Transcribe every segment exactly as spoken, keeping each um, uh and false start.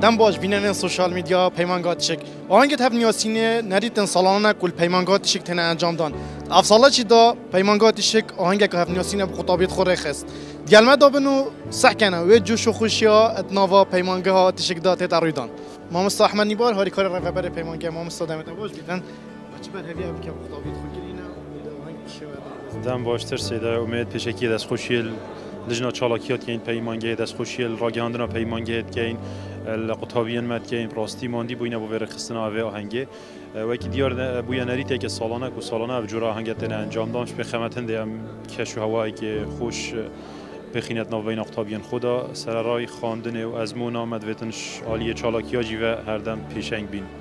دم باش بینن سوشال میدیا پیمانگات شک آهنگت هف نیاسینه نریتن سالانه کل پیمانگات شک تنه انجام دان افسالا چی دا پیمانگات شک آهنگ که هف نیاسینه بخطابیت خوره خست دیالما دا بنو صح کنه و جوش و خوشیا اتناوا پیمانگه ها تشک دا تت رویدان ما مست احمد نیبار هاری کار رهبر پیمانگه ما مست دمت باش بیتن چی بر هوی اب که بخطابیت خود گرینه آهنگ شو دم باشتر سیده امید پیشکی دست خوشیل لجنة شالاکیات که این پیمانگه دست خوشیل راگهاندنا پیمانگه که این القطابیان مد که این راستی ماندی بوینه بو ورخستنا اوه آهنگه و کی دیار بویا نریته که سالانه کو سالانه و جورا آهنگتن انجام دانش به خدمتن دیم کشو هوایی که خوش بخینت نوین قطابیان خدا سر رای خواندن و ازمون آمد وتنش عالیه چالاکیا جیوه هر دم پیشنگ بین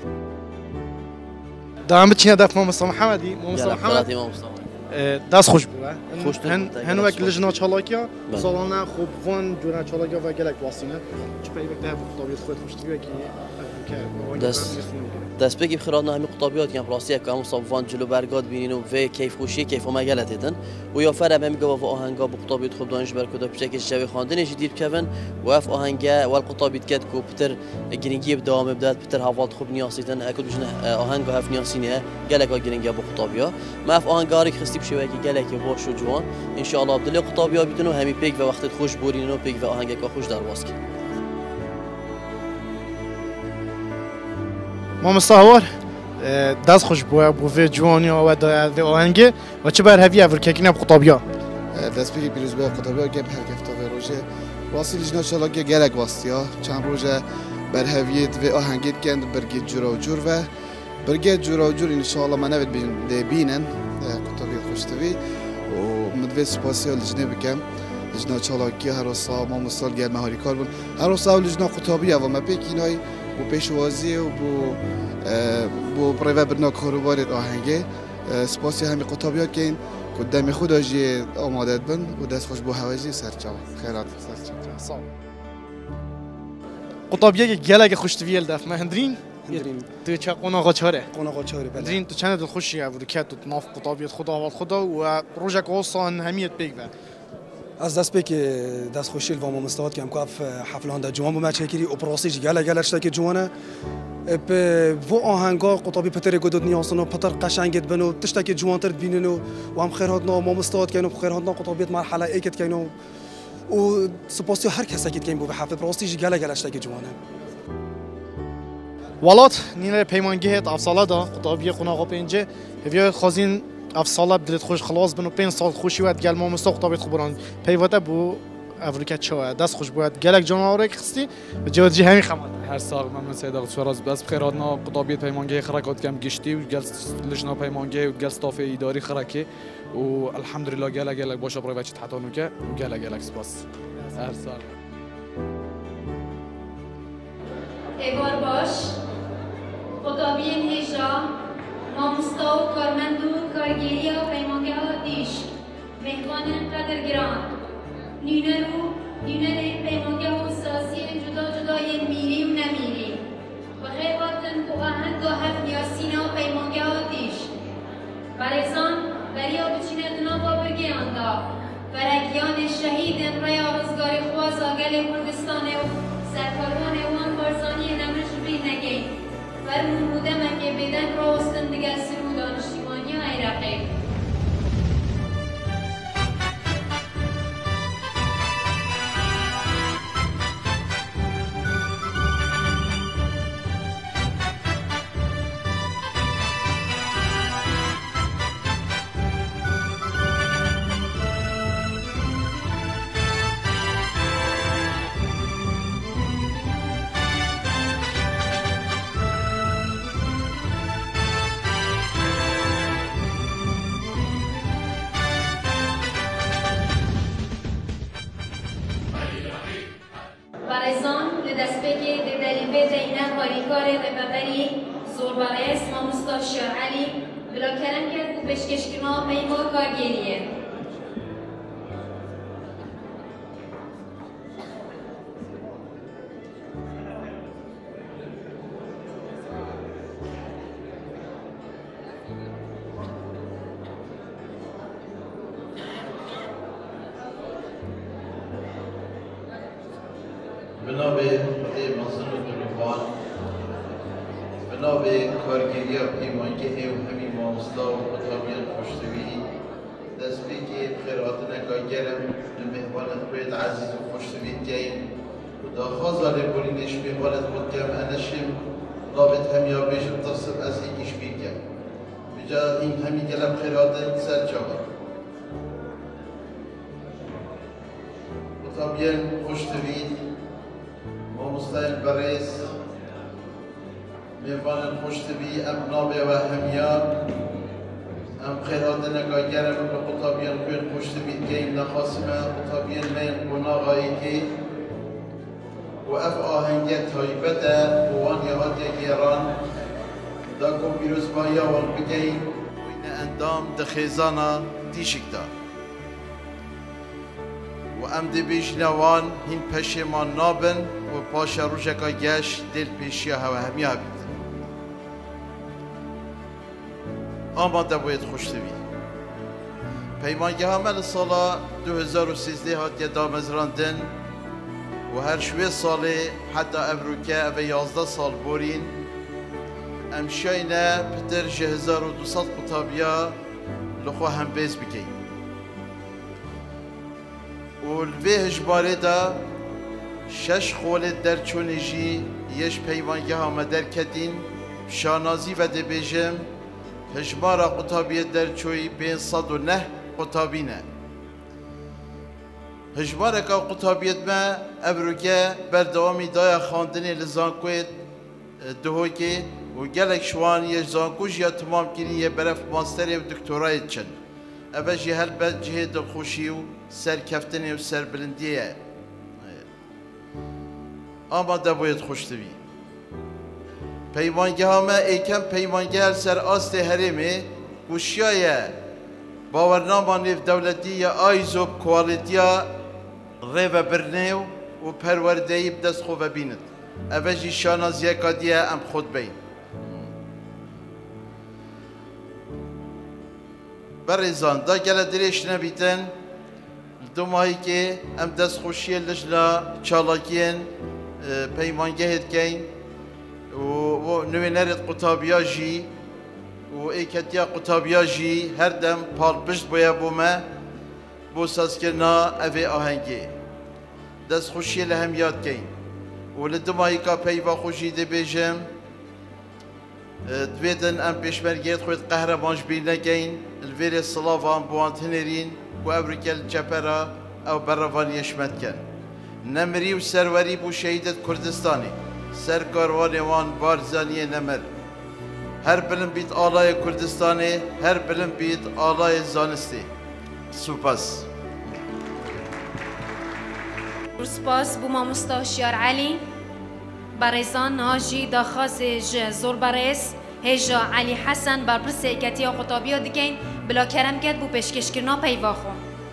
دام بچینه دفت ما مصطفى محمدی ما مصطفى محمد دست خوش بود خوش هن هن وقت لجنة چالاکیا سالانه خوب وان جورا چالاکیا و گلک واسینه چه پیوک ده خطابیت خود خوش توی کی دست دست بگی خیراتنا همی خطابیات کم راستی که همون صفوان جلو برگاد بینین و کیف خوشی کیف و مگلت دیدن و یا فرم همی گفت آهنگا با خطابیت خوب دانش برکودا بچه شوی خواندنش دیر کردن و اف آهنگا و الخطابیت کد کو پتر گرینگی بدام بدات پتر حوالت خوب نیاسیدن اکد بجن آهنگا هف نیاسینه گلک گرینگا با خطابیا ما اف آهنگاری خستی بشوی که گلک باش و جوان ان شاء الله بدل خطابیا بیتونو همی پیک و وقت خوش بورین و پیک و آهنگا خوش در واسکی ما مستهور دست خوش بوده بوده جوانی و داده آهنگ و چه بر هفی افر که نب خطابیا دست بگی پیروز به خطابیا گم هر کفتابه روزه واسه لجنة شالاکیا گلک واسطیا چند روزه بر هفیت و آهنگیت کند برگید جورا و جور و برگید جورا و جور ان شاء الله ما نبود بینن خطابیت خوشتوی و مدوی سپاسی لجنه بکم لجنة شالاکیا هر روزا ما مستال گرم هاری کار بون هر روزا لجنة خطابیا و ما پیکینای بو پیشوازی و بو بو پروژه برنامه کاروباری آهنگه سپاسی همی خطابیات که این قدام خود آجی آماده بن و دست خوش بو حوازی سرچاو خیرات سرچاو خطابیا که گلک خوش تویل دفت ما هندرین هندرین تو چه قناق چاره قناق چاره بله هندرین تو چند دل خوشی ابو که تو ناف خطابیت خدا اول خدا و روزک واسان همیت بیگ و از دست به که دست خوشی و ما مستعد کم کاف حفل هنده جوان با مچکری اپراسیج گله گله شده که جوانه به و آهنگا قطابی پتر گدود نیاسن و پتر قشنگت بنو تشته که جوان تر بینن و و هم خیر هاتنا ما مستعد کنیم خیر هاتنا قطابیت مرحله ایکت کنیم و سپاسی هر کسی که کنیم به حفل اپراسیج گله گله شده که جوانه ولات نینه پیمانگیت افسالا دا خطابی قناق پنجه هفیای خازین افسالا بدلت خوش خلاص بنو پنج سال خوشی وقت گل ما مستعد خطابیت خبران پیوته بو افریقا چه دست خوش بود گلک جانواره خستی و جوادی همین خماد هر سال من سید آقای بس بخیراتنا قطابیت پیمانگی خرکات کم گشتی و گل لجنه پیمانگی و گل استاف اداری خرکی و الحمدلله گلک گلک باشه برای بچه حتانو که گلک گلک سپاس هر سال ایوار باش خطابی هجا ما مستاو کارمندو کارگیری و پیمانگی ها دیش مهمان قدر گران نینه رو نینه ری پیمانگه و ساسی جدا جدای میری و نمیری و خیراتن و آهنگ و هفت نیاسینه و پیمانگه و دیش برزان بریا بچینه دنا با برگی آندا فرگیان شهید رای آرزگار خواز آگل کردستان و سرکاران وان بارزانی نمرش بی نگی فرمون بوده مکه بیدن راستن دیگر سرو دانشتیمانی و عراقی برایزان لدست بگی دلیل اینه هاریکار ربابری زوربارس ما مستشار علی بلا کلم کرد و بشکشکنا پیما کارگیریه بنابه خطیب ناصر ناوی کارگیری پیمانگه و همین مامستا و قطابیان خوشتوی دست بی که خیرات نکاگرم مهمانت باید عزیز و خوشتوی گیم و دا خوازاله بولینش مهمانت بود گم انشم رابط همیا بیشم تصب از ایکیش بگم بجا این همین گلم خیرات سر جوان قطابیان خوشتوی مامستای بریز میوان خوشتبی ام نابه و همیان ام خیرات نگاگرم به قطابیان خوین خوشتبی گیم نخاسمه قطابیان مین قناغایی که و اف آهنگه تایبته و وان یهات گیران دا کن بیروز بایا وان بگیم وین اندام دخیزانا تیشک دا و ام دی بیش نوان هین پشیمان نابن و پاشا روژکا گشت دل پیشی هوا همیا بید آماده باید خوشتوی پیمانگه همه سالا دو هزار و سیزده هاتیه دامزراندن و هر شوی ساله حتی امروکه او یازده سال بورین امشاینه پتر جه هزار و دوصد قطابیا لخو هم بیز بگیم و الوی هجباره دا شش خولت در چونجی یش پیمانگه همه در کدین شانازی و دبیجم هجمارا قطابیت در چوی بین صد و نه قطابینه هجمارا که قطابیت ما ابروگه بردوامی دایا خاندنی لزانکویت دهوکی و گلک شوان یه زانکوش یا تمام کنی یه برف ماستری و دکتورایت چن اوه جه هل بد جه دلخوشی و سر کفتنی و سر بلندیه اما دا باید خوشتوی پیمانگه همه ایکم پیمانگه هر سر آست هرمه گوشیای باورنامه نیف دولتی یا آیزوب کوالیتیا ریو برنیو و پروردهی بدست خوب بیند اوه جی شانازیه کادیه ام خود بین برزان دا گله دریش نبیتن دو ماهی که ام دست خوشی لجنا چالاکین پیمانگه هد کین و نوینرت قطابیا جی و ایکتیا قطابیا جی هر دم پال پشت باید بومه بو سازکرنا اوه آهنگی دست خوشی لهم یاد کین و لدمایی که پیوا خوشی دی بیجم دویدن ام پیشمرگیت خود قهرمانش بین نگین الویر صلافان بوانت هنرین و ابرکل چپرا او بروان یشمت کن نمری و سروری بو شهیدت کردستانی سر کاروان وان بارزانی نمر هر بلن بیت آلای کردستانی هر بلن بیت آلای زانستی سپاس سپاس بو مامستا شیار علی برزان ناجی داخاز ج زور برز هجا علی حسن بر پرس ایکتیا خطابیا دکین بلا کرم کد بو پیشکش کرنا پیوا خون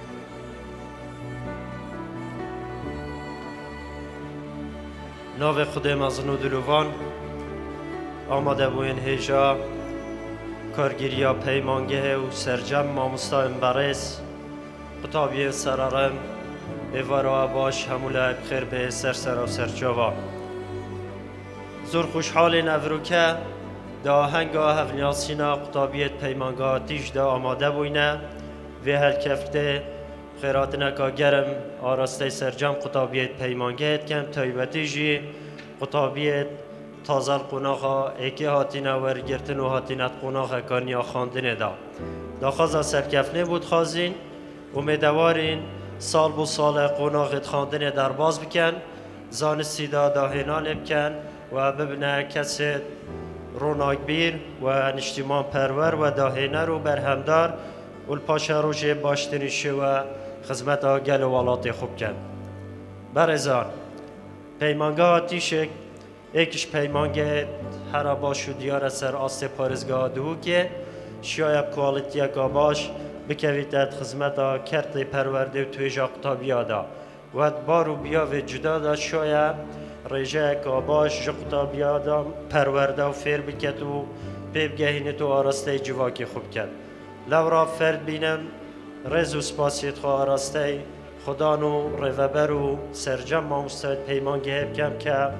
ناو خود مزن و دلوان آماده بوین هجا کارگیریا پیمانگه و سرجم مامستا امبرز خطابی سرارم ایوارا باش هموله بخیر به سر سر و سرچاوا زور خوشحال نوروکه دا هنگا هفنیاسینا قطابیت پیمانگا تیش دا آماده بوینه و هر کفته خیرات نکا گرم آراسته سرجم قطابیت پیمانگه کم تایبتی جی قطابیت تازال قناخا ایکی هاتینه ورگرتن و هاتینت قناخا کانیا خاندنه دا دا خوزا سرکفنه بود خوازین امیدوارین سال بو سال قناخت خاندنه در باز بکن زانستی دا داهنال بکن و ببنه کسی روناک بیر و نشتیمان پرور و داهنه رو برهمدار و الپاشا روژه باشتنیشه و خدمت آگل و والات خوب کن برزان پیمانگه آتیشک ایکش پیمانگه هر باش و دیار سر آست پارزگاه دو که شاید کوالیتی که باش بکویدت خدمت آ کرت پرورده و توی قطابی آدا و بارو بیا و جدا دا شاید ریجه که باش قطابی آدا پرورده و فیر بکت و پیبگهینه تو آراسته جواکی خوب کن لورا فرد بینم رز و سپاسیت خواه آراسته خدانو روبر و سرجم مامستاد پیمانگه بکم که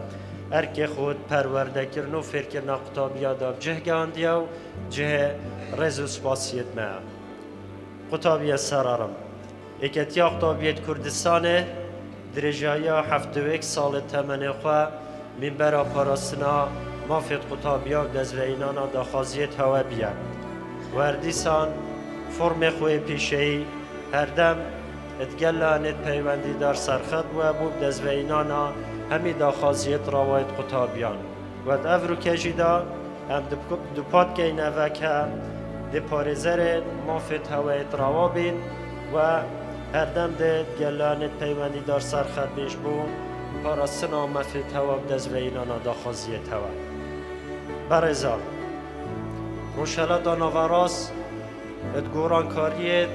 ارک خود پرورده کردن و فکر کردن قطابیا داب جه گاندیا و جه رزو سپاسیت ما قطابیا سرارم اکتیا قطابیت کردستانه درجایا هفته و یک سال تمنه خواه من برا پاراستنا مافید قطابیا و دزوینانا داخازیت هوا بیا وردیسان فرم خوی پیشهی هر دم اتگلانت پیوندی در سرخط و بوب دزوینانا همی داخازیت راوید قطابیان و افرو کجیدا هم دوپات که اینوه که دی پارزر مافید هوایت راوابین و هر دم ده گلانت پیوندی در سرخط بیش بو پاراستنا مافید هوا دزوینانا داخازیت هوا برزا روشلا داناوراس ادگوران کاریت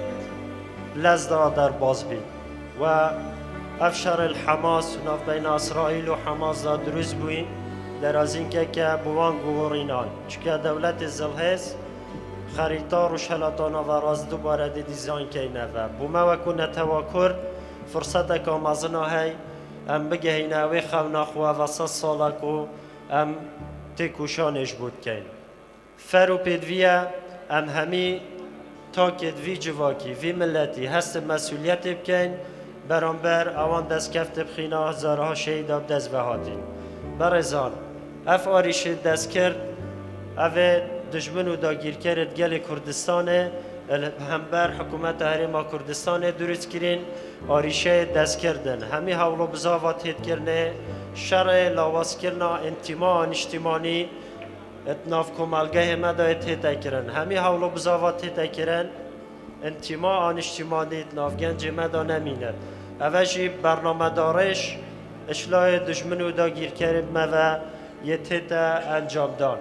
لزدا در باز بین و افشار الحماس و ناف بین اسرائیل و حماس دا دروز بوین در از اینکه که بوان گورینان چکه دولت زلهز خریطا روشلا داناوراس دوباره دی دیزاین که اینوه بوما وکو نتواکر فرصت که مازنا هی ام بگه اینوه خونا خواه وسط سالکو ام تکوشانش بود کن فرو پیدویه ام همی تاکید وی جواکی وی ملتی هست مسئولیت بکن برانبر اوان دست کفت بخینا هزارها شهید آب دست بهاتین برزان اف آریش دست کرد اوه دجمن و داگیر کرد گل کردستانه همبر حکومت حریم کردستان درست کرین آریشه دست کردن همی حولو بزاوات هید کرنه شرع لاواز کرنا انتماع اجتماعی اتناف کمالگه مدایت هیتا کرن همی حولو بزاوات هیتا کرن انتماع اجتماعی اتناف گنج مدا نمینه اوشی برنامه دارش اشلاح دشمن و داگیر کرد مو یت هیتا انجام دان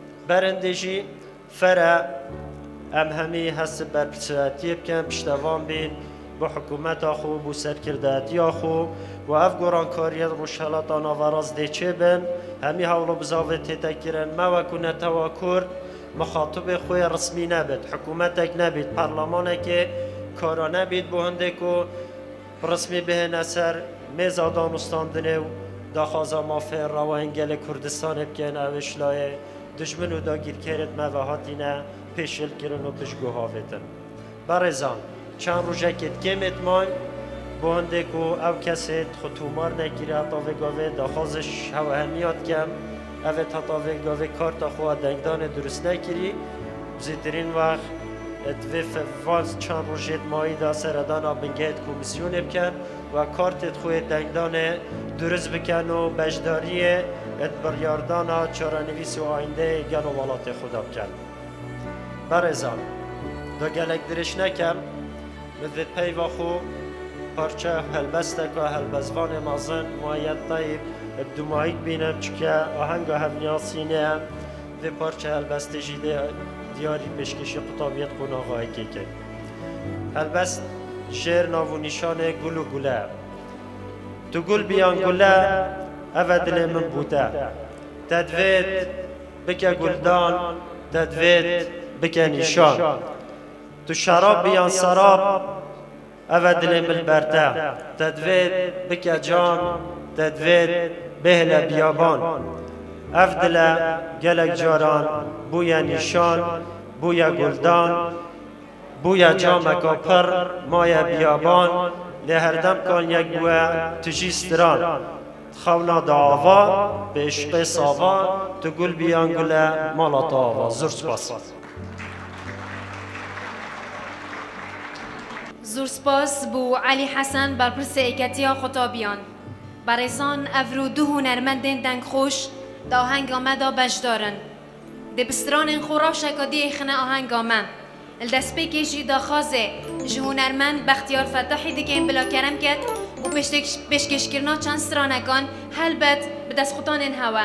برندجی فرع ام همی هست بر پساتی بکن پشتوان بین با حکومت آخو بو سرکرداتی آخو و اف گران کاریت روشالات آناوراز دیچه بن همی حولو بزاوت تیتا کرن ما وکونه تواکر مخاطب خوی رسمی نبید حکومتک نبید پارلمانک کارا نبید بو هنده که رسمی به نصر میزا دانستاندنه و داخازا مافر رو انگل کردستان بکن اوشلاه دشمن و داگیر کرد موهاتینه پیشل کرن و پشگو هاویتن برزان چند روزه کت کمت مان بونده کو او کسی خطومار نگیره تاوه گاوه داخازش هوا همیات کم اوه تا تاوه گاوه کارتا خواه دنگدان درست نگیری بزیدرین وقت اتوه فواز چند روزه مایی دا سردان آبنگهت کمیسیون بکن و کارتت خواه دنگدان درست بکن و بجداری ات بریاردان چارانویس و آینده گل و والات خدا بکن برزان دا گلک درش نکم مثل پیوا خو پارچه هلبسته که هلبزوان مازن مایت طیب بدومایید بینم چکه آهنگ هفنیاسینه هم و پارچه هلبسته جیده دیاری بشکشی قطابیت قناغایی که که هلبست شعر ناو نشان گل و گله تو گل بیان گله اوه دل من بوده تدوید بکه گلدان تدوید بکه نشان تو شراب بیان سراب اوه دل من برده تدوید بکه جان تدوید بهل بیابان اف دل گلک جاران بویا نشان بویا گلدان بویا جامکا پر مایا بیابان لهردم کن یک بویا تجیستران خونا دعوا به عشق صاوا تو گل بیان گله مالا تاوا زور سپاس زور سپاس بو علی حسن بر پرس ایکتیا خطابیان برایسان افرو دو هنرمندین دنگ خوش دا آهنگ آمده بش دارن ده بستران خورا شکادی خنه آهنگ آمد الدست پیکشی دا خازه جهونرمند بختیار فتاحی دیگه بلا کرم کرد و پیشکش کرنا چند سرانکان هلبت به دست خطان این هوا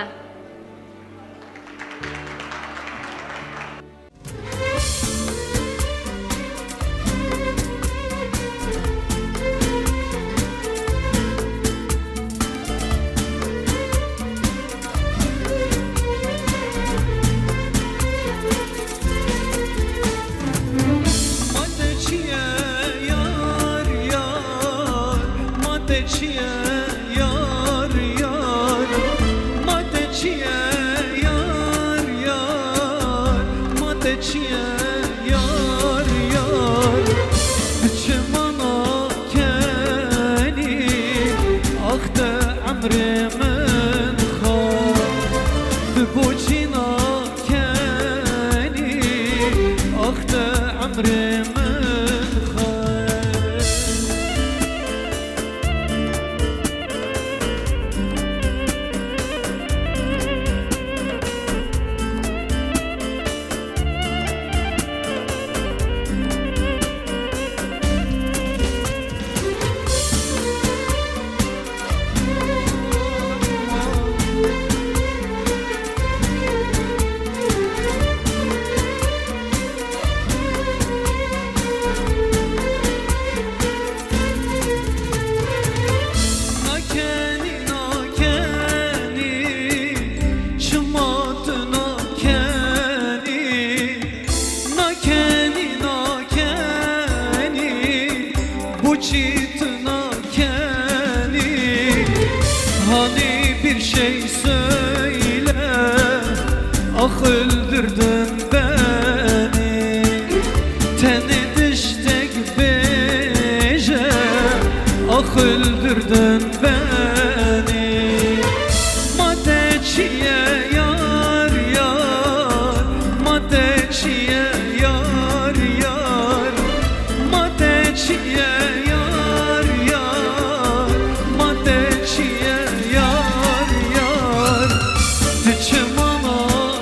یار یار ما ah öldürdün beni. Teni düştek beje, ah öldürdün beni. Madeçiye yar yar, madeçiye yar yar, madeçiye yar yar, madeçiye yar yar. Tıçmana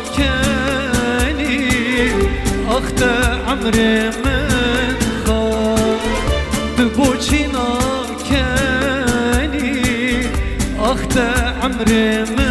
keni, ah da amrimin khar. Tıboçina keni, ah da amrimin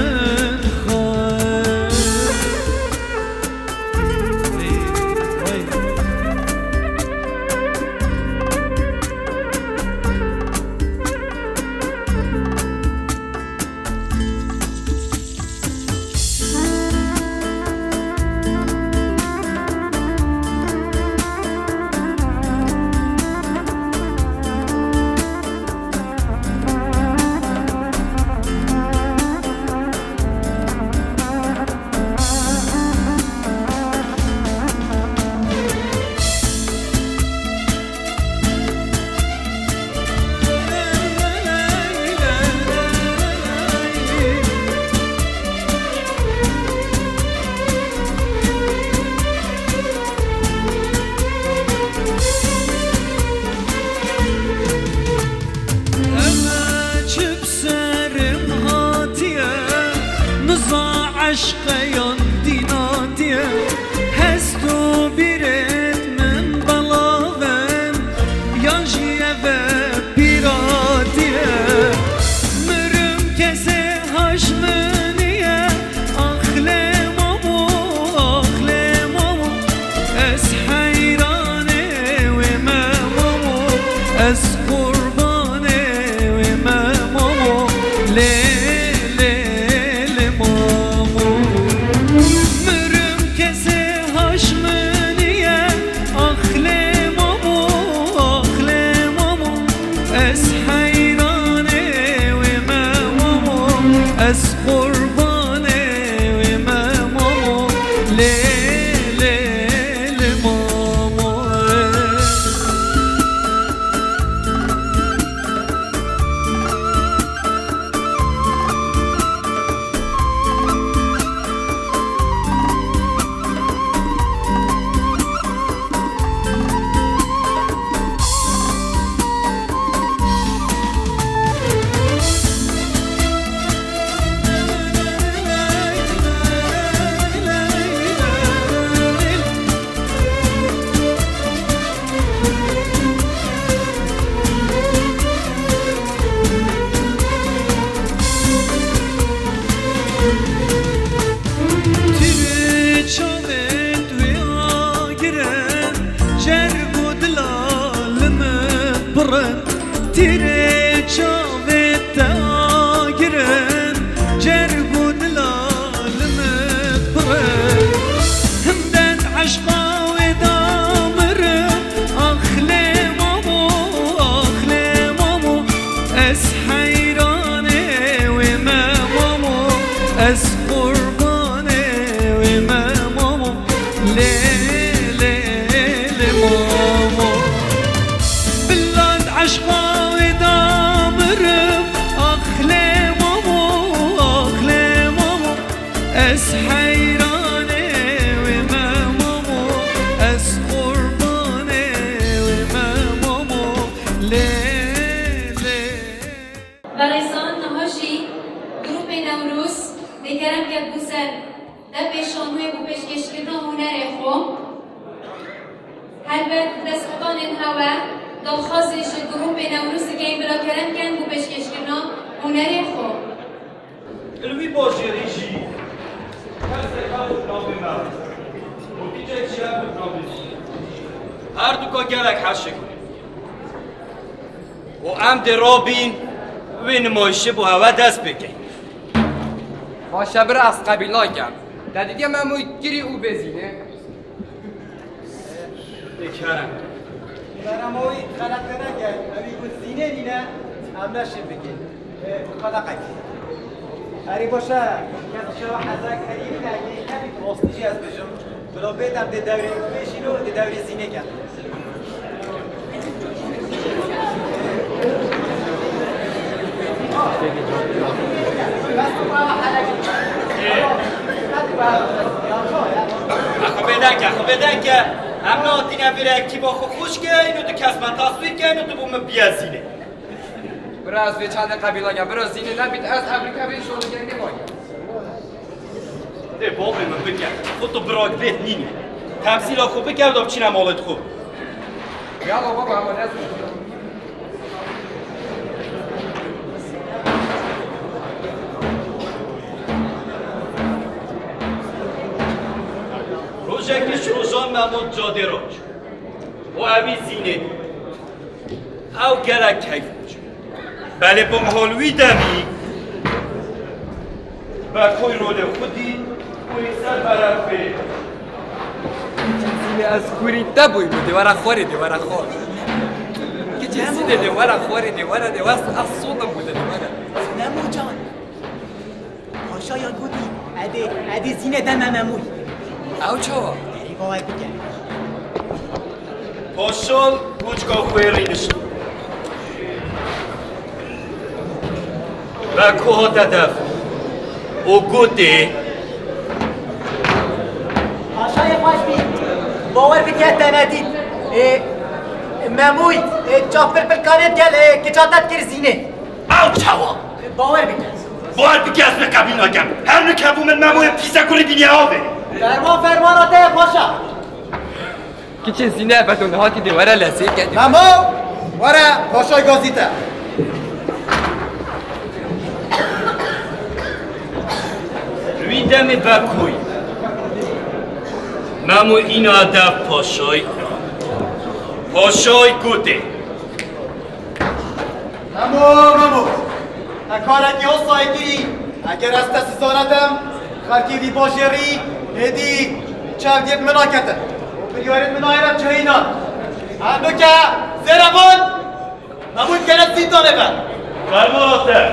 عشق یاندینا دیه هستو بیرت من بلاوم یا جیه و بیرا دیه مرم کسی هشمنیه آخله مامو آخله مامو از حیرانه و مامو از قربانه و مامو لی از قربانه و مامو لیل لیل مامو تیره چاوه تاگرن جرگو دلالم برن همدن عشقا و دامرم آخله مامو آخله مامو از حیرانه و مامو از قربانه و مامو لیل لیل مامو بلاد عشقا از حیرانه و مامو از قربانه و مامو لیله برایسان نهاشی گروپ نوروز دیگرم که بوسن ده پیشانوی بو پیشکشکرنا هنر خو هلبت دستان هوا دا خاصش گروپ نوروز که این بلا کرم کن بو پیشکشکرنا هنر خو الوی باشی ریشی هر دو که گلک حشه کنیم و عمد رابین و نمایشه با هوا دست بگیم ما شبر از قبیل ناگم دادیدی مموی گیری او بزینه بکرم براموی خلقه نگه اوی بود زینه نینه هم نشه بگیم خلقه هری باشه کسی شما حزک هری نگی کمی راستیجی از بجم بلا بیتم ده دوری بشینو ده دوری زینه کرد اخو بدن که اخو بدن که هم ناتی نفیره کی با خو خوش که اینو تو کس من تصویر که اینو تو بوم بیازینه برا از به چند قبیله گم برا زینه نبید از امریکا به شما گنگه مایم ده بابی من بگم خود تو براگ بیت نینه تمثیل خوب بگم دام چی نمالت خوب یالا بابا همون از روژکش روژان محمود جاده راج و همی زینه او گلک کیف بود بله بمحالوی دمی و کوی رول خودی کوی سر برفه زینه از کوری تبوی بود دیوارا خوری دیوارا خور که چه زینه دیوارا خوری دیوارا دیوارا از صولم بوده دیوارا نمو جان پاشا یا گودی اده اده زینه دم مموی او چاوا دری باید بگم پاشال گوچگاه خویرینش و کوها تدف او گوده پاشای خوش بید باور بگه تندید مموی چافر پرکانت گل که چاتت کر زینه او چاوا باور بگه باور بگه اسم قبیل نگم هر نکبو من مموی پیزا کلی بینی آوه فرمان فرماناته پاشا که چه زینه بدون هاتی دیوارا لسه کردی ممو ورا پاشای گازیته روی دم بکوی ممو این هدف پاشای پاشای گوده ممو ممو اکارت یا سایگیری اگر از دست زانتم خلکی دی باشری هدی چند دیت مناکته بگیارید منایرم چهینان اندو که زیرمون ممود گرد زیدانه بر فرماناته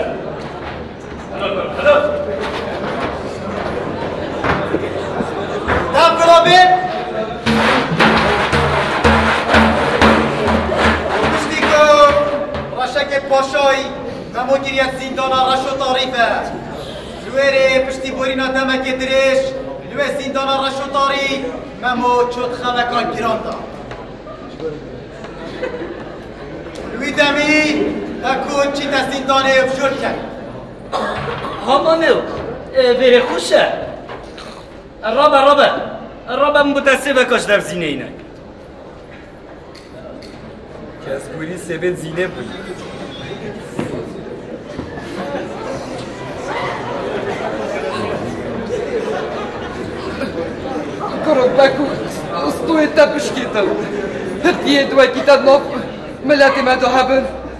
دم گلابین پشتی که رشک پاشای ممو گیریت زیندانا رشو تاریفه لویره پشتی بورینا دمک درش لوی زیندانا رشو تاری ممو چود خلکان گیران دا لوی دمی اکون چی تا زیندانه افشور کرد هامانو بره خوشه رابا رابا رابا متاسفه کاش در زینه اینه که از کوری سبت زینه بود کرد بکو استوی تبش کیتل هرتیه دوی کیتل ناف ملت مدو هبن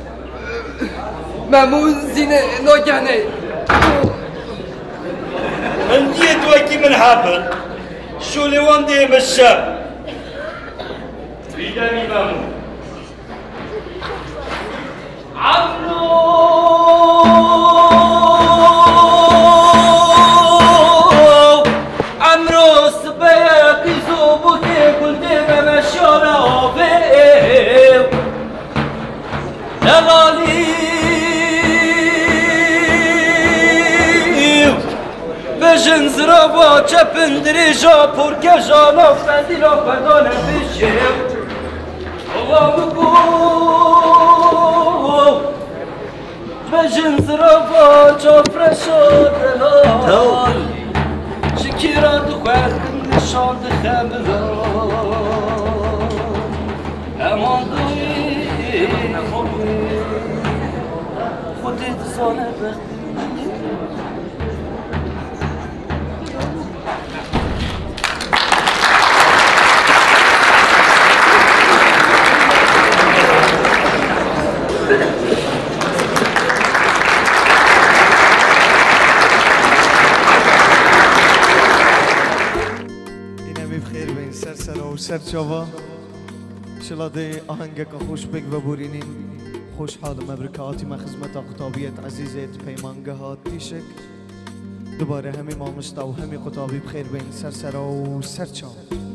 ممو زینه ناگهنه من دیه دوی کی من هبن شولیوان دیه مشه بیدمی ممو عمرو عمرو سبيك يزوبك قلت ما مشينا بيه يا غالي بجن زرابا چپن دريجا پرکه جانا فندیلا بدانه بشیم الله بگو بجن زرابا چپر شدلال شکیران دو خواه نشان دخمران امان دوی خودت زانه بختی سر چاوا شلاده آهنگ که خوش بگ و بورینین خوشحال مبرکاتی ما خدمت خطابیت عزیزت پیمانگه ها تیشک دوباره همی مامستا و همی قطابی بخیر بین سر سرا و سر چاو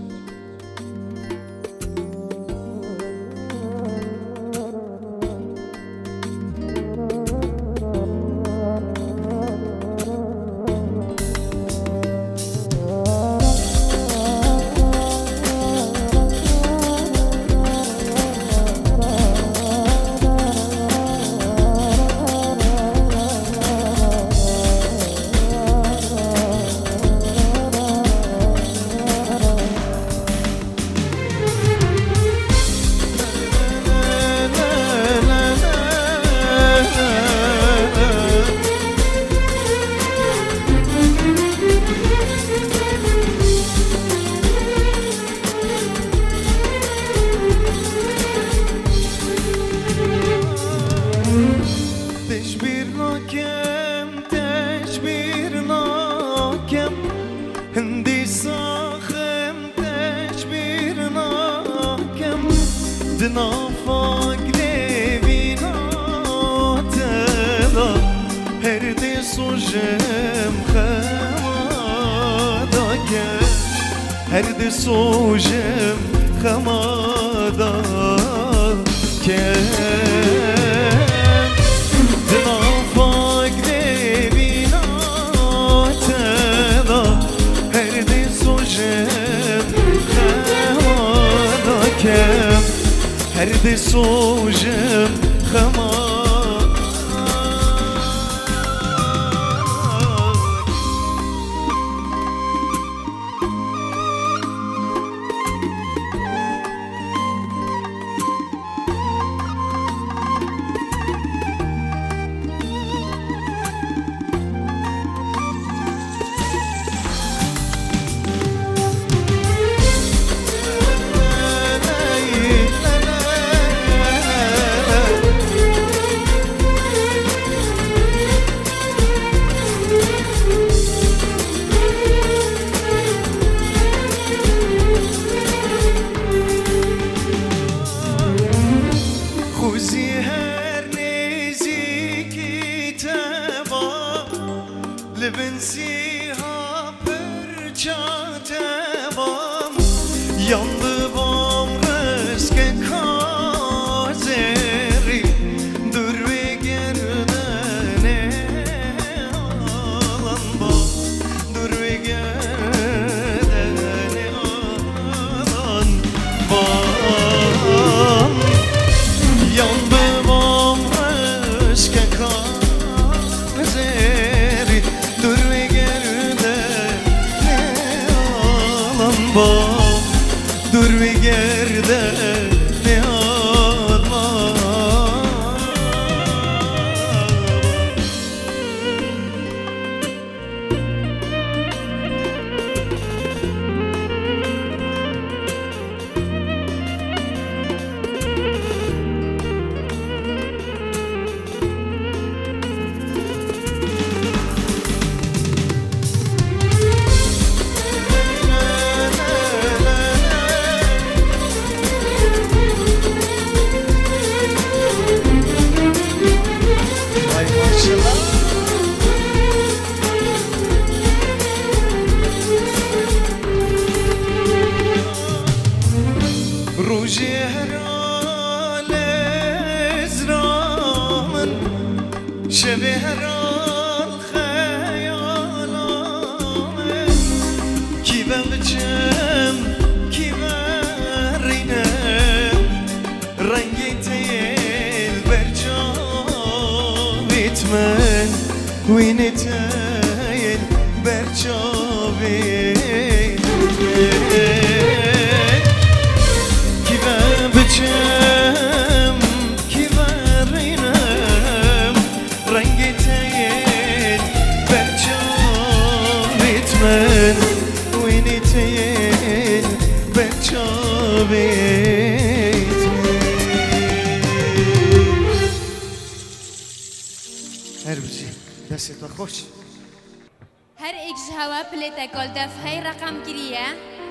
هر ایک جهوا پلیت کل دفعه رقم گریه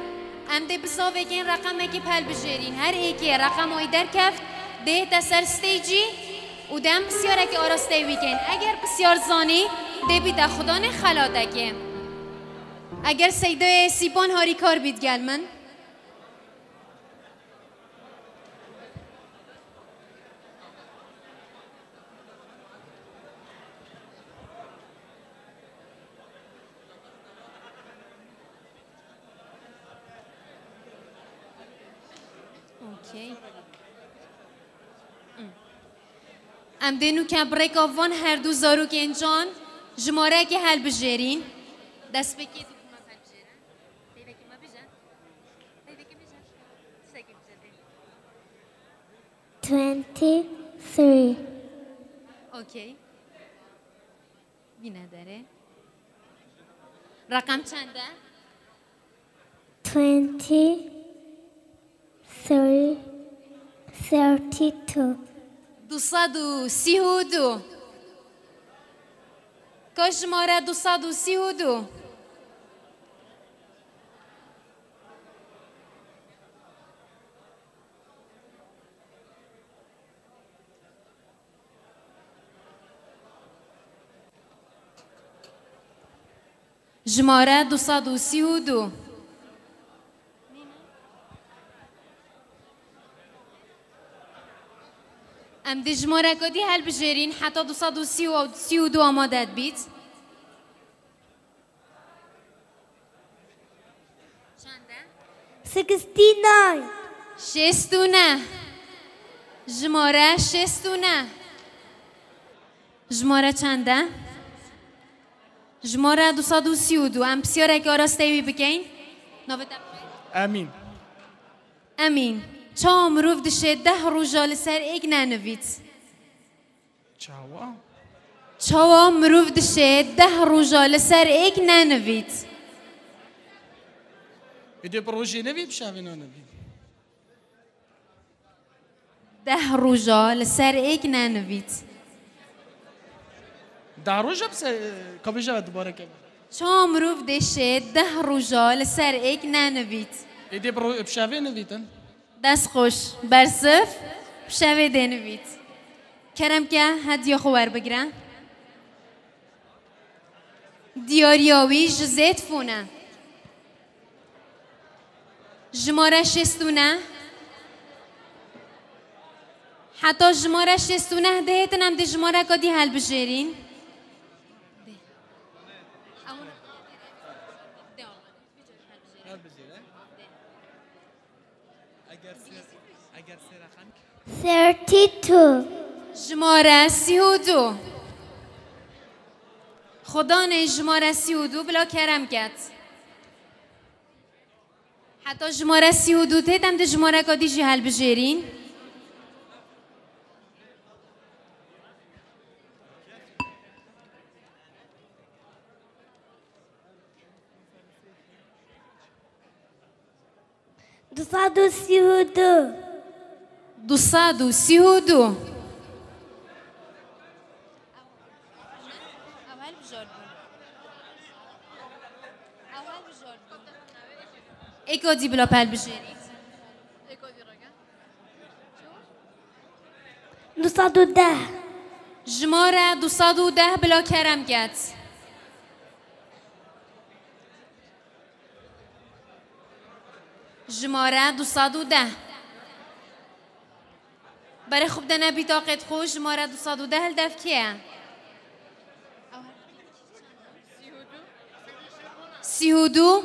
ام ده بزاوی کن رقم کی پل بجرین هر ایکی رقم های در کفت ده تسر استیجی و دم بسیار که آراسته ویکن اگر بسیار زانی دبی تا خدا نه خلاته اگر سیده سیبان هاری کار بید گل من اوکی ام دینو که بریک آوان هر دو زارو که انجان جماره که حل بجرین دست بکید twenty-three. اوکی بینه داره رقم چنده؟ twenty-three, thirty-two. دوصد و سی و دو کاش شماره دوصد و سی و دو جماره دوصد و سی و دو ام دی جماره کدی هل بجرین حتی دوصد و سی و سی و دو آماده بیت sixty-nine. شستونه جماره شستونه جماره چنده؟ جماره دوصد و سی و دو ام بسیاره که آراستهی بکن امین امین چا مروف دشه ده روژا لسر ایک ننوید چاوا چا مروف دشه ده روژا لسر ایک ننوید ایده پروژه نوید بشاوی نوید ده روژا لسر ایک ننوید ده روژا بس کبی جواد دوباره که چا مروف دشه ده روژا لسر ایک ننوید ایده برو بشاوی نویدن دست خوش برصف بشوه دنوید کرم که هدیه خوار بگیرم دیاریاوی جزید فونه جماره شستونه حتی جماره شستونه دهتنم دی جماره کدی حل بجرین thirty-two. جماره سی و دو خدا نه جماره سی و دو بلا کرم کرد حتی جماره سی و دو تیتم ده جماره کدی جی حل بجرین دوصد و سی و دو. دوصد و سی و دو ایکو دی بلا پل بجرید دوصد و ده. جماره دوصد و ده بلا کرم کرد جماره دوصد و ده برای خوب دنه بی طاقت خوش جماره دوصد و ده هلدف کیه؟ سی و دو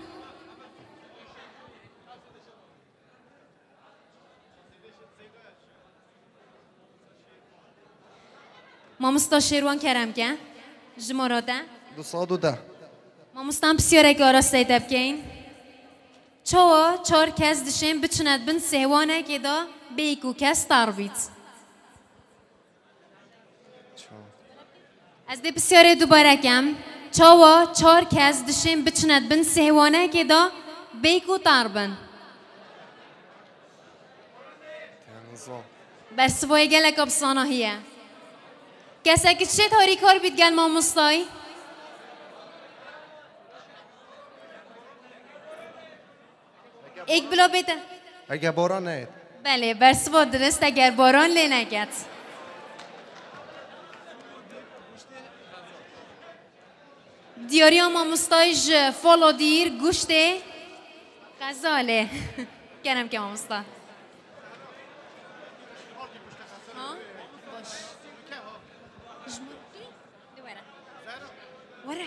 ما مستا شیروان کرم که جماراته دوصد و ده ما مستم بسیاره که آراسته تبکین چوا چار کس دشین بچند بن سهوانه که دا بیکو کس تاربید از ده بسیاره دوباره کم چوا چار کس دشین بچند بن سهوانه که دا بیکو تاربن برسوای گلک ابسانه هیه کسی که چه تاری کار بید گل ما مستای ایک بلا بیده اگه باران نهید بله برسوا درست اگر باران لی نگد دیاری ما مستایج فالو دیر گوشته غزاله گرم که ما مستا ورا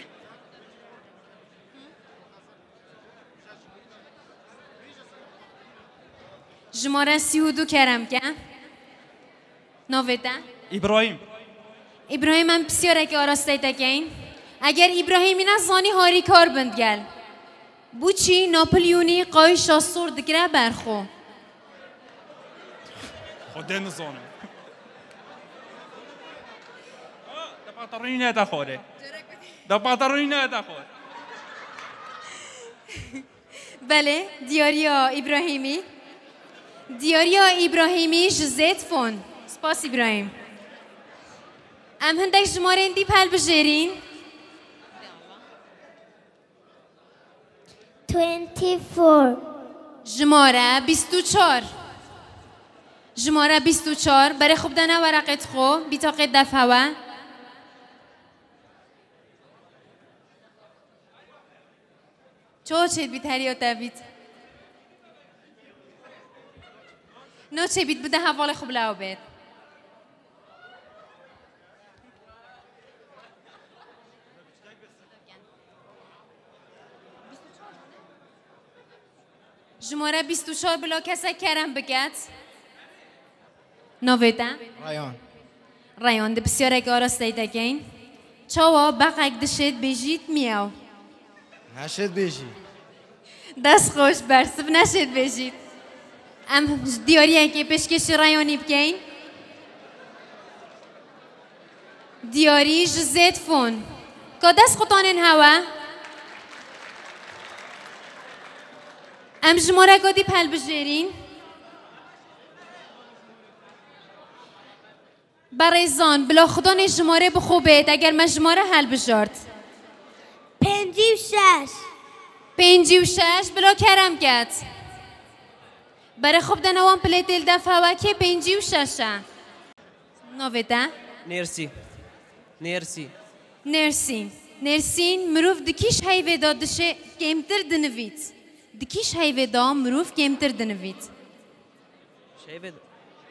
جماره سی و دو کرم که نویده ابراهیم ابراهیم هم بسیاره که آراسته تکین اگر ابراهیمی نزانی هاری کار بند گل بوچی ناپلیونی قایش آسور دکره برخو خدا نزانم دا پاترونی نه تخوره دا پاترونی نه تخوره بله دیاریا ابراهیمی دیاریا ابراهیمی جزید فون سپاس ابراهیم ام هندک جماره دی پل بجرین twenty four جماره بیست و چار جماره بیست و چار برای خوب دانه ورقت خو بیتاقت دفعه چو چه بیت هریاتا بیت نو چه بیت بوده حوال خوب لاو بید جماره بیست و چار بلا کسا کرم بگت نویده رایان رایان ده بسیاره که آراسته دکین چاوا بقیق دشید بیجید میاو نشد بیجی دست خوش برسف نشید بیجید ام دیاریه که پیشکش رایانی بکین دیاری جزید فون که دست خطانین هوا ام جماره گادی پل بجرین برای زان بلا خدان جماره بخوبید اگر من جماره حل بجارد پنجی و شش پنجی و شش بلا کرم کد برای خوب دنوان پلیتیل دفعه که پنجی و ششه نویده نرسی نرسی نرسین نرسین مروف دکیش هیوه دادشه کمتر دنوید دکیش هیوه دا مروف کمتر دنوید شیوه دا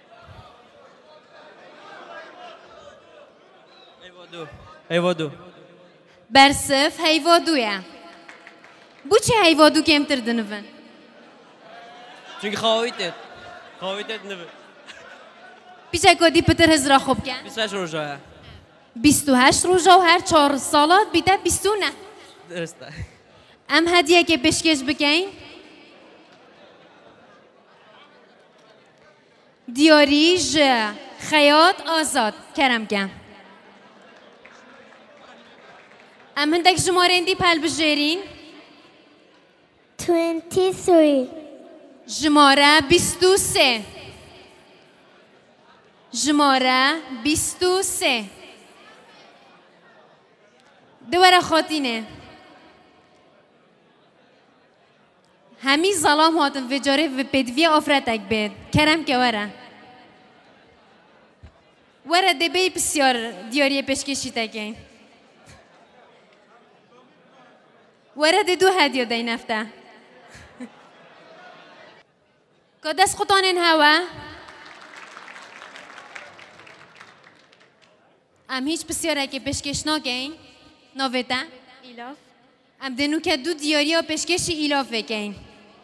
هیوادو هیوادو برسف هیوادویه بو چه هیوادو کمتر دنوین چونکه خواهیتت خواهیتت نوید پیچه کدی پتر هزرا خوب کن بیست و هشت روزه بیست و هشت روزه و هر چهار سالات بیده بیست و نه درسته ام هدیه که پیشکش بکن دیاری ج خیاط آزاد کرم کن ام هندک جماره اندی پل بجرین twenty three جماره بیست و سه جماره بیست و سه دوباره خاطینه همی ظلام هاتن و جاره و پدوی آفرتک بید کرم که وره وره دبی بسیار دیاری پیشکشی تکین وره دو هدیه دی نفته که دست خطانین هوا ام هیچ بسیاره که پیشکش ناکین نویده ایلاف ام دنو که دو دیاری ها پیشکشی ایلاف بکین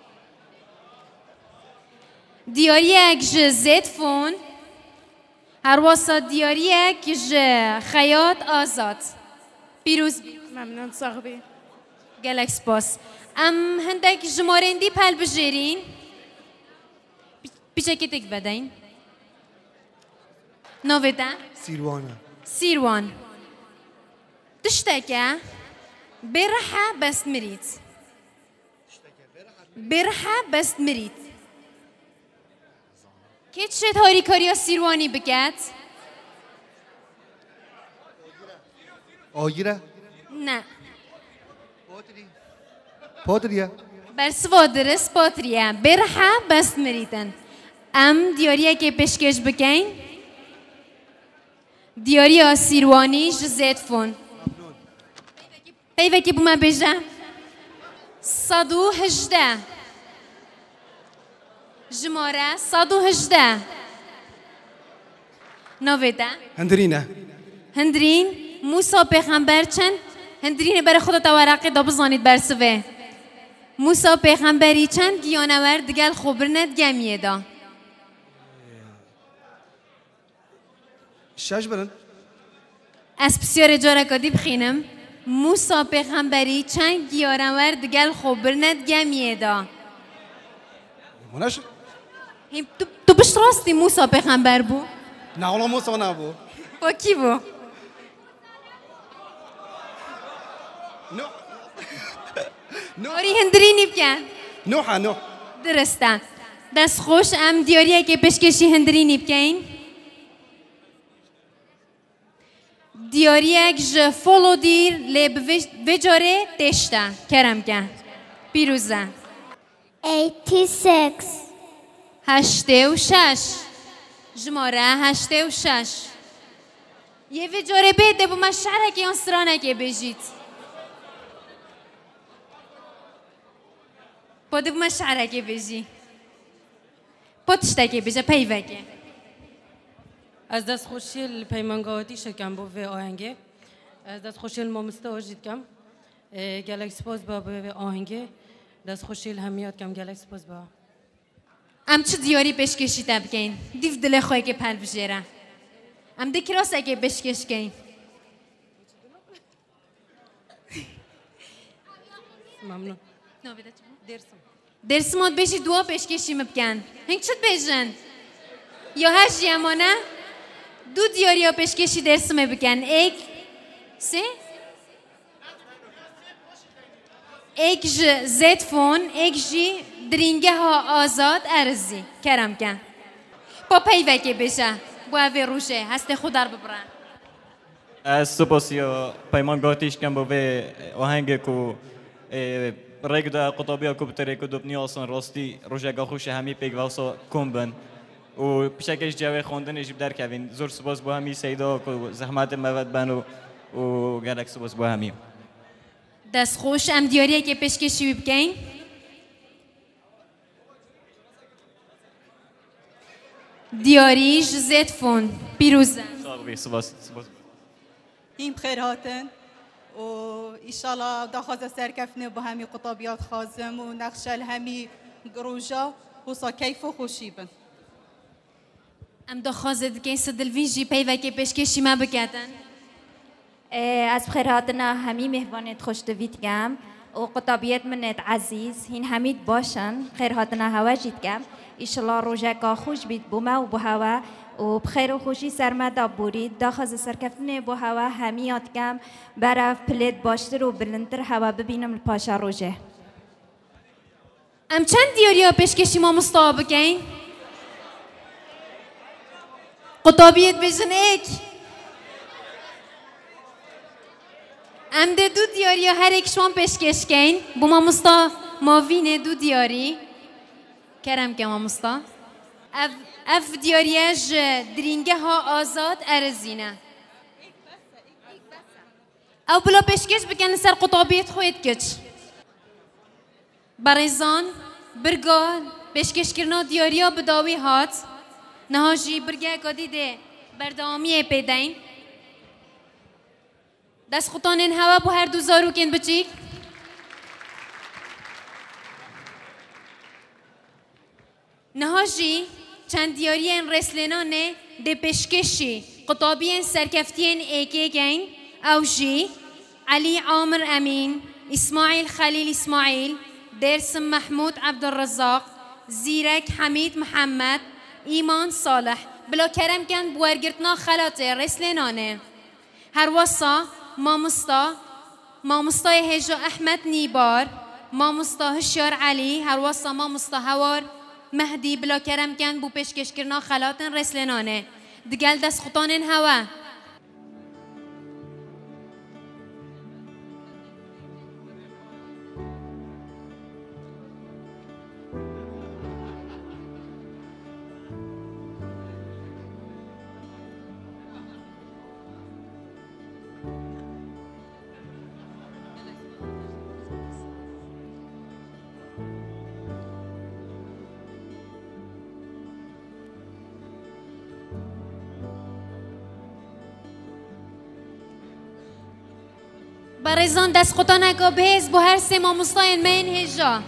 دیاری اک ج زید فون هر واسه دیاری اک ج خیاط آزاد پیروز ممنون صاحبی گلکس باس ام هندک جمارندی پل بجرین پیچه که تک بدین نویده سیروانه سیروان تشتكى برحة بس مريت برحة بس مريت كيت شت هاري كاريا سيرواني بكات آگیره نه پادریه بس وادرس باتريا برحة بس مريتن ام دياريا كي بشكش بكين دياريا سيرواني جزيت فون پیوکی بوم بجا صد و هجده جماره صد و هجده نویده هندرینه هندرین موسی پیغمبر چند هندرین برای خودت ورقی دا بزانید برسوه موسی پیغمبری چند گیانور دگل خوبرنت گمیه دا شش برن از بسیار جاره کدی بخینم موسی پیغمبری چند گیانور دگل خوبرنت گمیه دا مناش تو تو بشت راستی موسی پیغمبر بو؟ نه والله موسی نبو با کی بو؟ نوح نوری هندرینی بکن نوحه نوح درسته دست خوش ام دیاریه که پشکشی هندرینی بکن دیاریه که فولو دیر لب وجاره تشته کرم کن پیروزه eighty six هشته و شش جماره هشته و شش یه وجاره بده بو ما شعره که انسرانه که بجید بده بو ما شعره که بجی پتشته که بجه پیوه که از دست خوشی پیمانگاهاتی شکم با و آهنگه از دست خوشی مامسته آجید کم گلکس پاس با به آهنگه دست خوشی همیات کم گلکس پاس با ام چه دیاری پشکشی تبکین دیو دل خواه که پل بجیره ام ده کراسه که پشکش کن ممنون درسم درسمات بشی دوا پشکشی مبکن هنگ چود بیجن یا هشت یمانه دو دیاری ها پشکشی درسمه بکن ایک سه ایک جی زد فون ایک جی درینگه ها آزاد ارزی کرم کن با پیوه که بشه با اوی روشه هست خود در ببرن از سپاسیا پیمانگاهاتیش کم با به آهنگ کو ریگ دا قطابی کو بتره کو دبنی آسان راستی روزگاه خوش همی پیگ واسه کمبن و پیشکش جوی خواندنش بدر کردین زور سپاس با همی سیدا کو زحمت مواد بنو و گلک سپاس با همی دست خوش ام دیاریه که پشکشی بکن دیاریش زد فون پیروزه ساقبی سپاس سپاس هیم خیر هاتن و ایشالا داخوز سرکفنه با همی قطابیات خازم و نقشل همی گروجا حسا کیف و خوشی بن ام داخوزد که سدلوین جی پیوه که پشکشی ما بکتن از بخیراتنا همی مهوانت خوش دوید گم و قطابیت منت عزیز هین همید باشن خیراتنا هوا جید گم ایشالا روژه خوش بید بوما و بو هوا و بخیر و خوشی سرمدا بورید داخل سرکفتنه بو هوا همیات کم برای پلید باشتر و بلندتر هوا ببینم پاشا روژه ام چند دیاری ها پیشکشی ما مستوى بکن؟ قطابیت بجن ایک ام ده دو دیاری ها هر ایک شوان پیشکش کن بو ما مستوى ماوینه دو دیاری کرم که ما مستوى اف, اف دیاریش درینگه ها آزاد ارزینه او بلا پیشکش بکن سر قطابیت خوید کچ بریزان برگاه پیشکش کرنا دیاریا بداوی هات نهاجی برگه کدی ده بردامیه پیدین دست خطانین هوا بو هر دو زارو کن بچیک نهاجی چند دیارین رسلنانه ده پیشکشی قطابین سرکفتین ایکی گین او جی علی عامر امین اسماعیل خلیل اسماعیل درسم محمود عبدالرزاق زیرک حمید محمد ایمان صالح بلا کرم کن بورگرتنا خلاته رسلنانه هر وصا مامستا مامستای هجا احمد نیبار مامستا هشیار علی هر وصا مامستا هوار مهدی بلا کرم کن بو پیشکش کرنا خلاتن رسلنانه دگل دست خطانن هوا برزان دست قطانه که بهز با هر سه ماموستاین مین هجا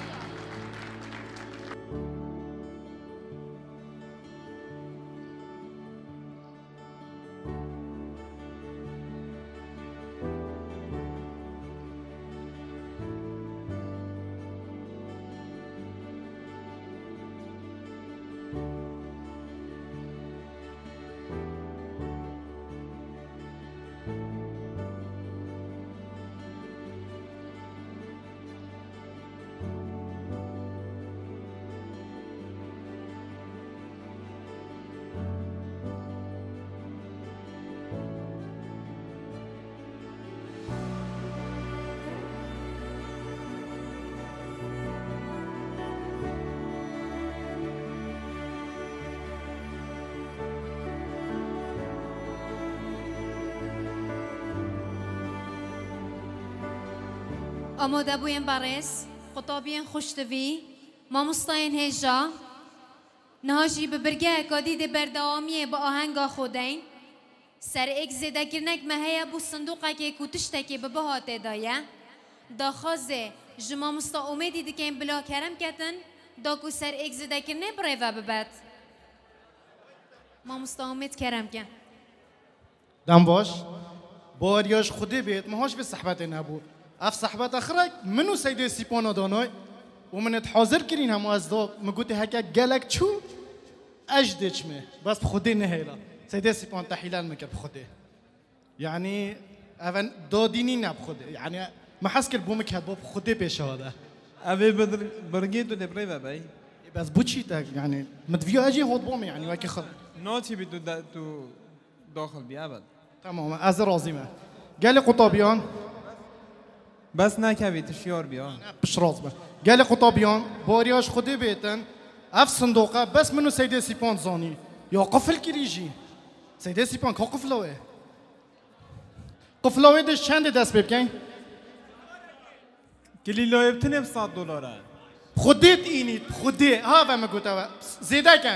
آماده بوین برس خطابین خوشتوی ماموستاین هجا نهاجی به برگه کادید بردوامیه با آهنگا خودین سر اک زیده کرنک مهیا بو صندوقه که کتشته به بهاته دایه داخوازه جمع مستا امیدی دکن بلا کرم کتن داکو سر اک زیده کرنه برای و ببد ما مستا امید کرم کن دم باش باریاش خودی بیت ماهاش به صحبت نبود اف صحبت اخرک منو سیده سیپانا دانای و منت حاضر کرین همو از دا مگوتی هکا گلک چو اجدش مه بس بخودی نهیلا سیده سیپان تحیلان مکر بخودی يعني أفن داديني نب خده يعني ما حس كل بومك هاد بخده بيش هذا أبي بدر برجيتو دبريفا باي بس بوتشي تاك يعني متفيو أجي هاد بومي يعني واكي خل ناتي بدو دا تو داخل بي أبد تمام از رازيمه قال لي قطابيان بس نكبي تشيار بيان بش رازمه قال لي قطابيان بارياش خده بيتن اف صندوقه بس منو سيدي سيبان زاني يا قفل كريجي سيدي سيبان كا قفلوه قفلوه دش چند دست ببکن كلي لو بتني ب صد دلار خودت اینید خودی ها و مگوتا زیده کن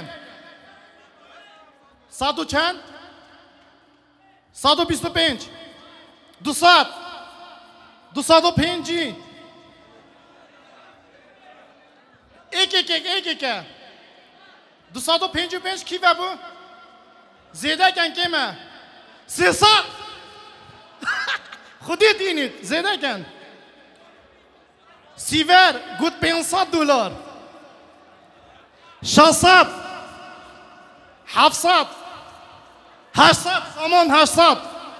صد و چند صد و بیست و پنج دوصد دوصد و پنجی ایک ایک ایک ایک ایک دوصد و پنج و پنج کی بابو زیده کن که ما سیصد خودت اینید زیده کن سیور گوت پانصد دلار شصت هفتصد هشتصد سامان هشتصد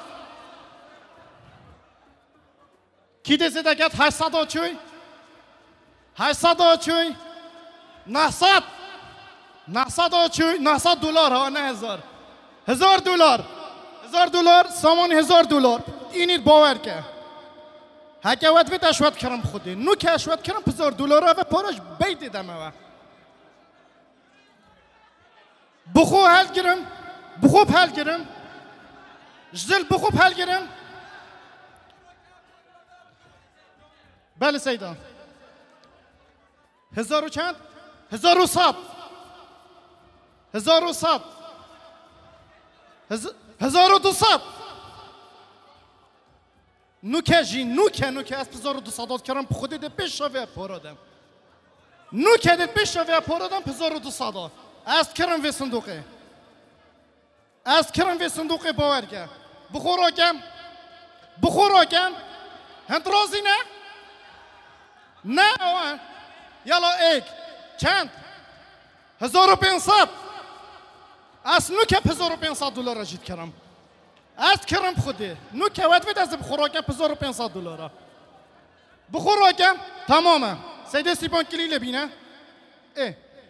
کی دسته دکت هشتصد آچوی هشتصد آچوی نهصد نهصد آچوی نهصد دلار ها نه هزار هزار دلار هزار دلار سامان هزار دلار اینید باور که هکه وقت ویت اشوات کرم خودی نو که اشوات کرم پزار دلار و پارش بیت دمه و بخو حل گرم بخو حل گرم جزل بخو حل گرم بله سیدان هزار و چند هزار و صد هزار و صد هزار و دوصد نوکه جی نوکه نوکه از پزار و دوصدات کردم خودی ده پیش شوی پارادم نوکه ده پیش شوی پارادم پزار و دوصدات از کردم وی صندوقه از کردم وی صندوقه باورگه بخور آگم بخور آگم هند رازی نه نه آوان یالا ایک چند هزار و پینصد از نوکه پزار و پینصد دلار جید کردم از کرم خودی نو که وقت وید از بخوراکم پزار و پینصد دلاره بخوراکم تمامه سیده سیبان کلی لبینه اه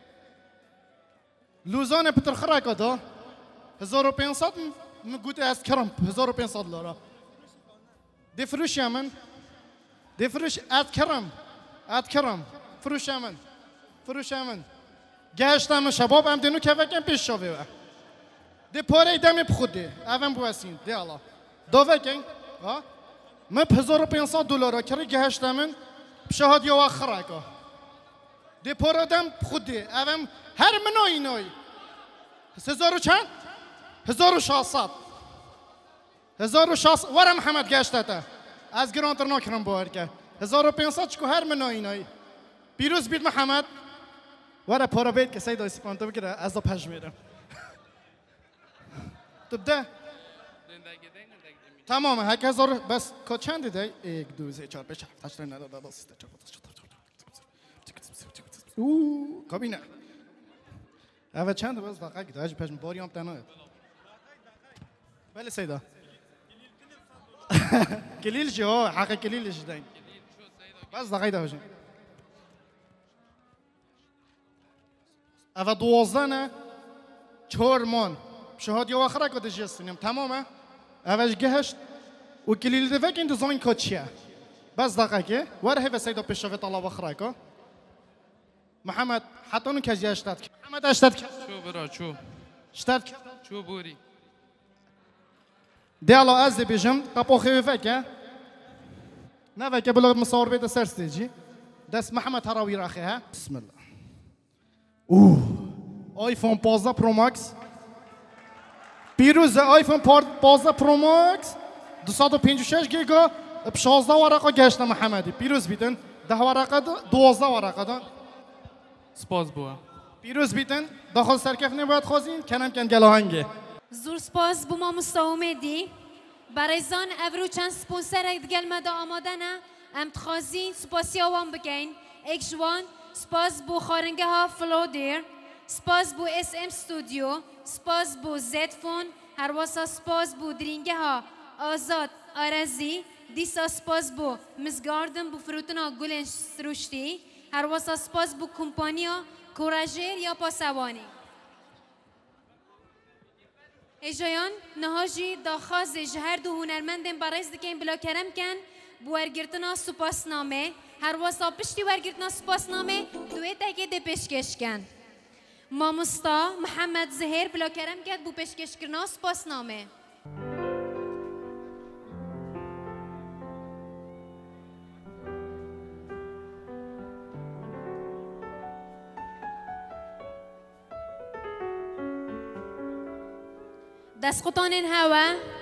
لوزان پتر خراکا دا هزار و پینصد مگوته از کرم هزار و پینصد دلاره دی فروش من دی فروش اد کرم اد کرم فروش من فروش من گشتم شباب هم دینو که وکم پیش شاوه ده پاره دم بخوده اون بوسین ده الله داوه کن ها من هزار و پانصد دلار کاری گهشتمن شهاد یا آخره که ده پاره دم بخوده اون هر منای نای هزار و چند هزار و شصت هزار و شصت ورا محمد گشته تا از گرانتر ناکرم باور که هزار و پانصد چکو هر من اینای پیروز بید محمد وره پارا بید که سید آیسی پانتا بگیره از دا پش میرم تبده تمام هک هزار بس که چند ده یک دو سه چهار پنج هفت هشت نه نه نه سه چهار پنج اوه کابینه اول چند بس واقعا که داش پش باری هم تنها بله سیدا کلیل جو حق کلیلش داین بس دقیقه داشتیم اول دوازده نه چهار مان شهادی و آخره کدش هستیم تمامه اولش گهشت و کلیل دفعه که این دزاین کد چیه بس دقیقه وره هفه سیدا پیشوه طلاب آخره که محمد حتی اونو کجی اشتاد که محمد اشتاد که چو برا چو اشتاد که چو بوری دیالا از بیشم قپو خیفه که نه که بلغت مصور بیت سرستیجی دست محمد هراوی راخی ها بسم الله اوه آیفون پانزده پرو ماکس پیروز آیفون پانزده پرو ماکس دویست و پنجاه و شش گیگا ب شانزده ورقه گشت محمدی پیروز بیتن ده ورقه دوازده ورقه دا سپاس بوا پیروز بیتن داخل سرکف نباید خوزین کنم کن گلاهنگه زور سپاس بو ما مستومدی برای زان افرو چند سپونسر اگه دگل مده آماده نه ام تخوازین سپاسی آوان بگین ایک جوان سپاس بو خارنگه ها فلودیر سپاس بو اس ام ستودیو سپاس بو زد فون هر واسه سپاس بو درینگه ها آزاد آرزی دیسا سپاس بو مزگاردن بو فروتنا گلنش سروشتی هر واسه سپاس بو کمپانیا کوراژر یا پاسوانی ایجایان نهاجی داخاز جهر دو هنرمندن برایز دکین بلا کرم کن بو ورگرتنا سپاسنامه هر واسه پشتی ورگرتنا سپاسنامه دوی تاکی ده پیشکش کن مامستا محمد زهیر بلا کرم کرد بو پیشکش کرنا سپاسنامه دست خطان هوا